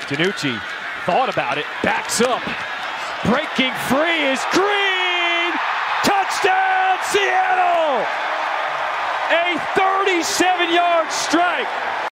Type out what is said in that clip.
DiNucci thought about it, backs up. Breaking free is Green! Touchdown, Seattle! A 37-yard strike.